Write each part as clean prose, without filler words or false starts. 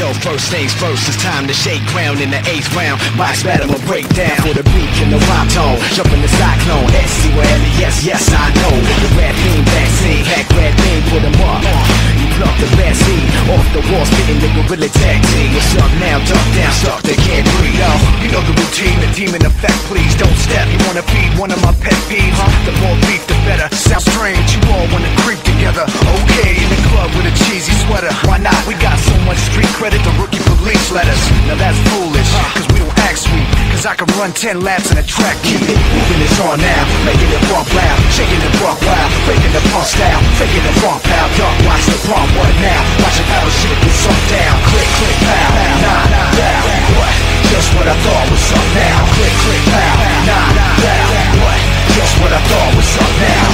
know first things first, it's time to shake ground in the 8th round. Box battle will break down for the beat and the rhyme tone. Jump in the cyclone, S-C-O-L-E-S, yes I know. The rap beam vaccine, pack red beam, put them up. You pluck the best heat off the wall, spitting the gorilla tag team. What's up now, duck down, stuck, they can't breathe. Yo, you know the routine, the demon effect, please don't step. You wanna feed one of my pet peeves, huh? The more beef, the better. Sounds strange, you all wanna creep together. Okay, in the club with a cheesy sweater. Why not? We got so much street credit, the rookie police let us. Now that's foolish, cause we don't act sweet. Cause I can run 10 laps in a track. Keep it, moving it's on now. Making it bump loud, shaking it rock wild. Breaking the punk style, faking the bump out. Duck, watch the bump, what now? Watch a power shit get sunk down. Click, click, pow, nah, down. What? Just what I thought was up now. Click, click, pow, nah, down. What? Just what I thought was up now.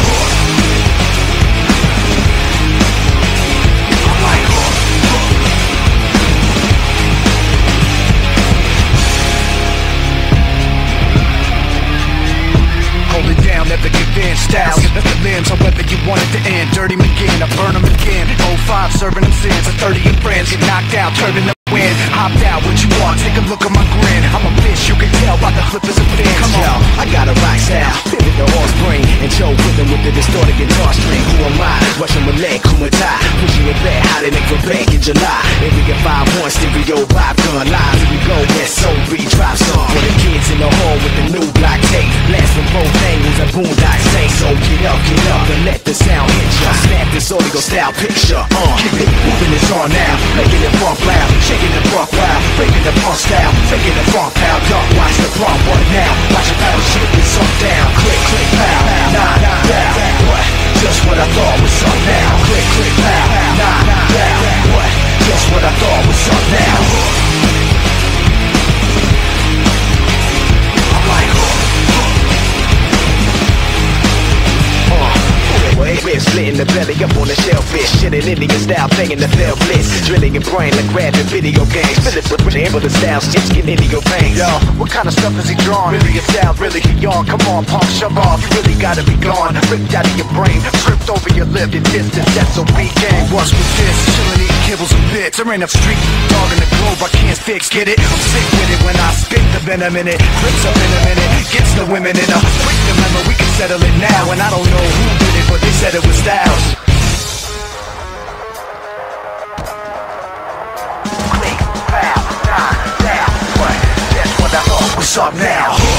Hold it down, never give in. Styles, that's the limbs, however you want it to end. Dirty McGinn, I burn them again. 05, serving them sins. At 30 your friends get knocked out, turning the wind. Hopped out, what you want? Take a look at my grin. I'm a bitch, you can tell by the flippers and fins. Come on, I got a rock style, pivot the horse brain, and Joe rhythm with the distorted guitar string. Who am I? Russian Malay, Kumata, pushing it back, hiding it from back in July. Area 5-1, stereo, 5-gun live. Here we go, SOB, drop song. For the kids in the hall with the new block tape. Blast from both angles, a boondock say. So get up, and let the sound hit ya. Snap this audio style picture, keep it moving, it's on now. Making it bump loud, shaking it rock wild. Breaking the punk style, faking the funk pow. Duck, watch the bump, what now? Watch a battle shit get sunk down. Click, click, pow, nah, down. What? Just what I thought was up now. Click, click, pow, nah, down. What? Just what I thought was up now. Ribs splitting the belly up on the shellfish. Shit in Indian style, banging the fell blitz. Drilling your brain like grabbing video games. Philip with the style, stitch get into your veins. Yo, what kind of stuff is he drawing? Really a style, really he on. Come on, punk, shove off, you really gotta be gone. Ripped out of your brain, tripped over your lip. Your distance, that's a weak game. What's with this? Chillin', eating kibbles and bits. There ain't a street dog in the globe I can't fix, get it? I'm sick with it when I spit the venom in it. Rips up in a minute, gets the women in a quick remember, we can settle it now. And I don't know who did it, but they said it was Styles. Click, pow, nah, down. What? That's what I thought was up now.